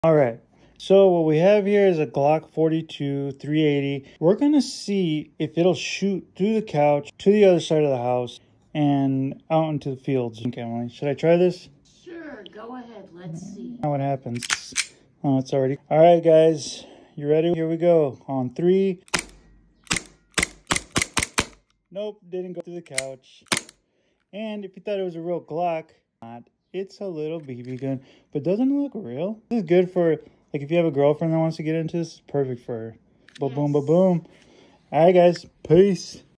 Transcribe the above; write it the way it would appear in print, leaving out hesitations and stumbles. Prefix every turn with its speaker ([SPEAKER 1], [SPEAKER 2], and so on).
[SPEAKER 1] All right, so what we have here is a Glock 42 380. We're gonna see if it'll shoot through the couch to the other side of the house and out into the fields. Okay, Emily, should I try this?
[SPEAKER 2] Sure, go ahead. Let's see.
[SPEAKER 1] Now what happens? Oh, it's already. All right, guys, you ready? Here we go. On 3. Nope, didn't go through the couch. And if you thought it was a real Glock, not. It's a little BB gun, but doesn't it look real? This is good for, like, if you have a girlfriend that wants to get into this, it's perfect for her. Ba-boom, ba-boom. All right, guys. Peace.